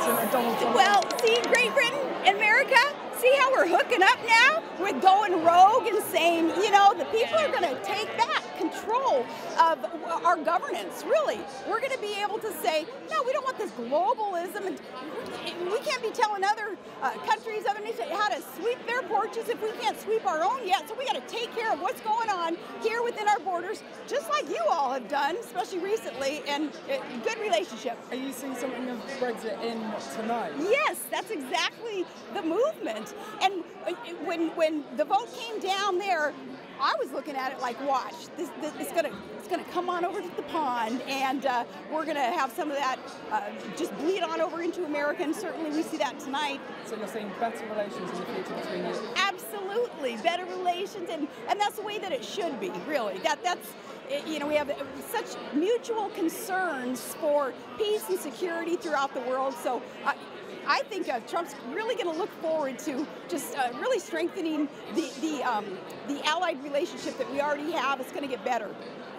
Clinton and Donald Trump? Well, see, Great Britain, America, see how we're hooking up now with going rogue and saying, you know, the people are going to take back control of our governance, really. We're going to be able to say, no, we don't want this globalism. And we can't be telling other countries, other nations, how to sweep their porches if we can't sweep our own yet. So we got to take care of what's going on here within our borders, just like you all have done, especially recently, and good relationship. Are you seeing something of Brexit in tonight? Yes, that's exactly the movement. And when the vote came down there, I was looking at it like, watch, it's gonna come on over to the pond, and we're gonna have some of that just bleed on over into America, and certainly we see that tonight. So you're seeing better relations in the future between you? Absolutely, better relations, and that's the way that it should be, really. That's you know, we have such mutual concerns for peace and security throughout the world, so I think Trump's really going to look forward to just really strengthening the allied relationship that we already have. It's going to get better.